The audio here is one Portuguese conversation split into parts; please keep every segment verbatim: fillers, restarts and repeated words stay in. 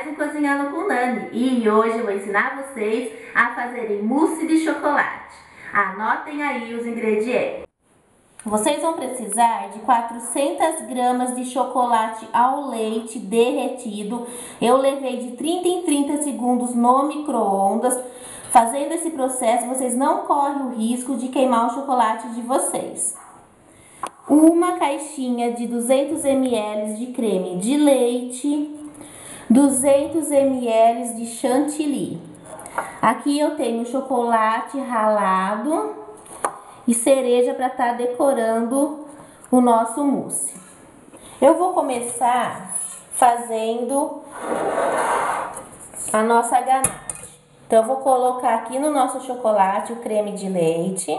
no Cozinhando com Nani e hoje eu vou ensinar vocês a fazerem mousse de chocolate. Anotem aí os ingredientes. Vocês vão precisar de quatrocentas gramas de chocolate ao leite derretido. Eu levei de trinta em trinta segundos no micro-ondas. Fazendo esse processo, vocês não correm o risco de queimar o chocolate de vocês. Uma caixinha de duzentos mililitros de creme de leite, duzentos mililitros de chantilly. Aqui eu tenho chocolate ralado e cereja para estar decorando o nosso mousse. Eu vou começar fazendo a nossa ganache. Então eu vou colocar aqui no nosso chocolate o creme de leite.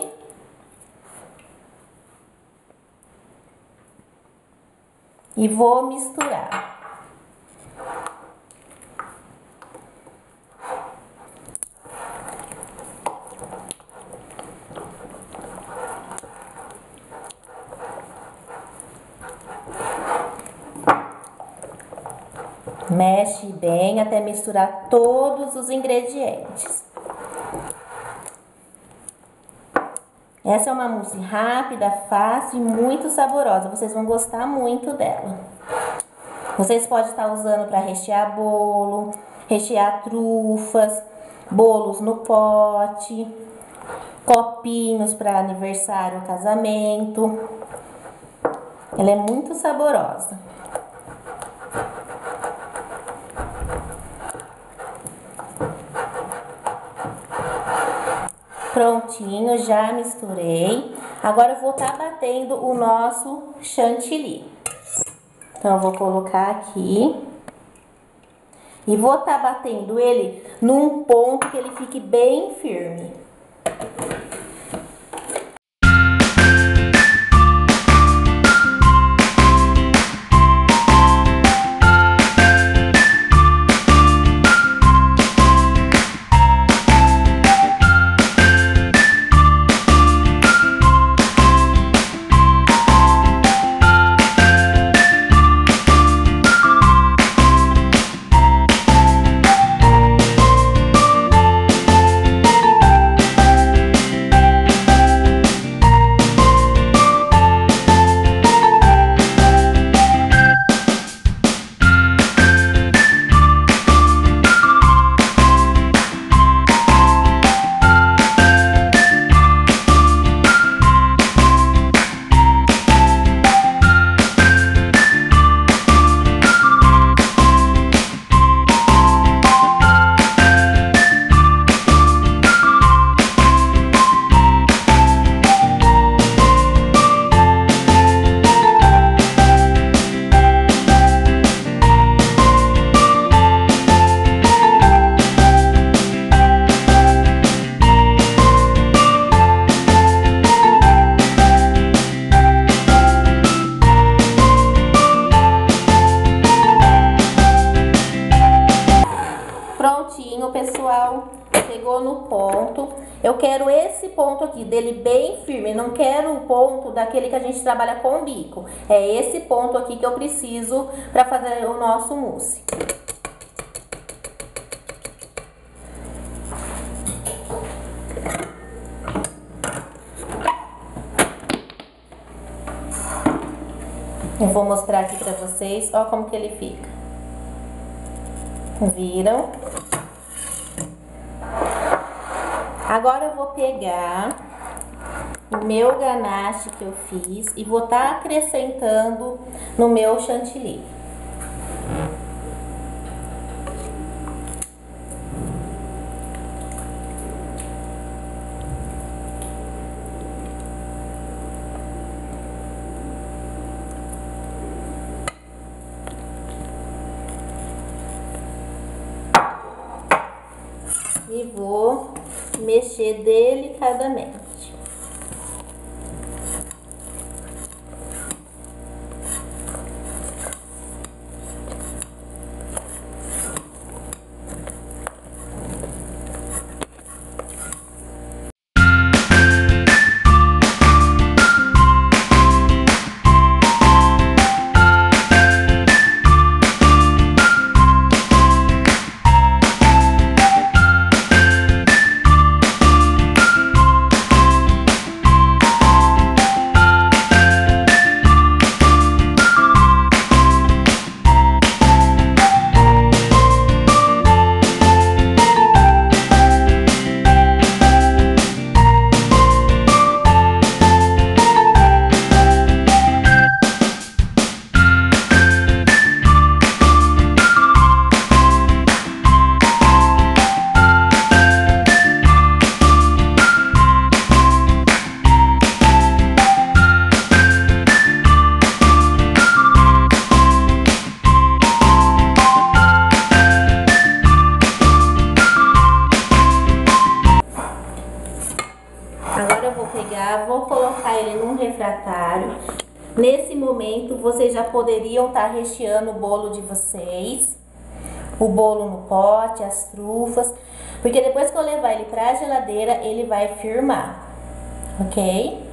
E vou misturar. Mexe bem até misturar todos os ingredientes. Essa é uma mousse rápida, fácil e muito saborosa. Vocês vão gostar muito dela. Vocês podem estar usando para rechear bolo, rechear trufas, bolos no pote, copinhos para aniversário ou casamento. Ela é muito saborosa. Prontinho, já misturei. Agora eu vou estar batendo o nosso chantilly. Então eu vou colocar aqui. E vou estar batendo ele num ponto que ele fique bem firme. Prontinho, pessoal, chegou no ponto. Eu quero esse ponto aqui, dele bem firme, não quero o ponto daquele que a gente trabalha com bico. É esse ponto aqui que eu preciso para fazer o nosso mousse. Eu vou mostrar aqui para vocês, ó como que ele fica. Viram? Agora eu vou pegar o meu ganache que eu fiz e vou estar acrescentando no meu chantilly. E vou mexer delicadamente. eu vou pegar, vou colocar ele num refratário. Nesse momento, vocês já poderiam estar recheando o bolo de vocês. O bolo no pote, as trufas. Porque depois que eu levar ele pra geladeira, ele vai firmar. Ok?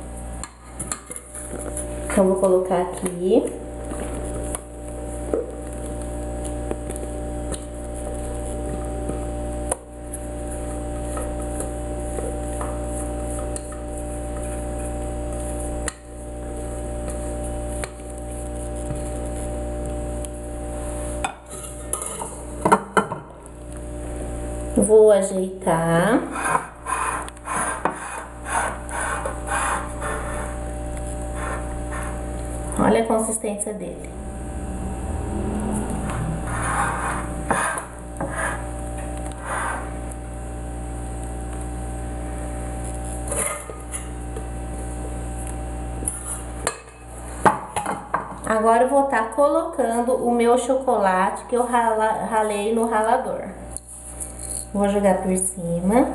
Então, vou colocar aqui. Vou ajeitar. Olha a consistência dele. Agora eu vou estar colocando o meu chocolate que eu rala, ralei no ralador. Vou jogar por cima.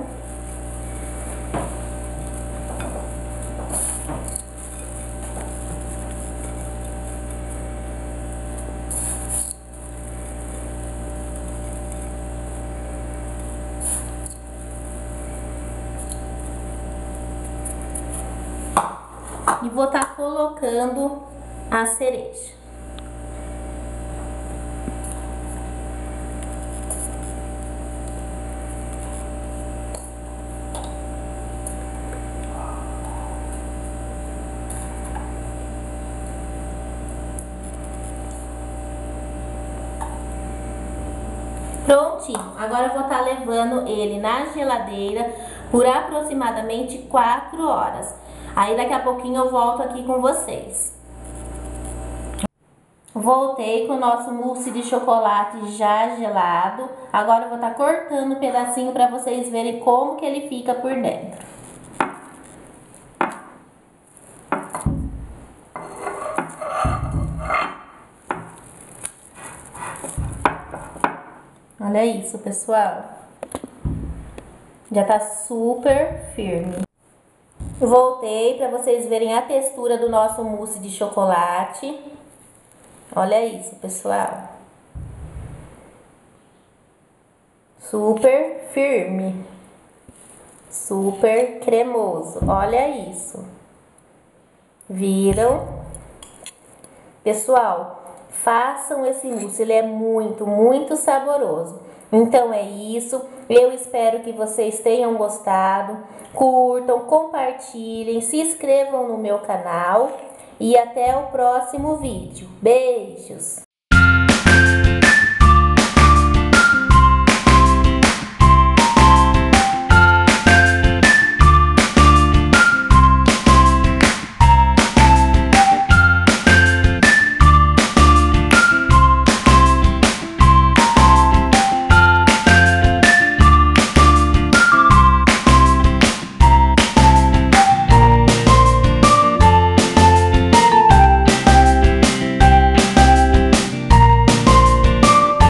E vou estar colocando a cereja. Prontinho, agora eu vou estar levando ele na geladeira por aproximadamente quatro horas. Aí daqui a pouquinho eu volto aqui com vocês. Voltei com o nosso mousse de chocolate já gelado. Agora eu vou estar cortando um pedacinho para vocês verem como que ele fica por dentro. Olha isso, pessoal. Já tá super firme. Voltei para vocês verem a textura do nosso mousse de chocolate. Olha isso, pessoal. Super firme. Super cremoso. Olha isso. Viram? Pessoal, façam esse mousse, ele é muito, muito saboroso. Então é isso, eu espero que vocês tenham gostado, curtam, compartilhem, se inscrevam no meu canal e até o próximo vídeo. Beijos!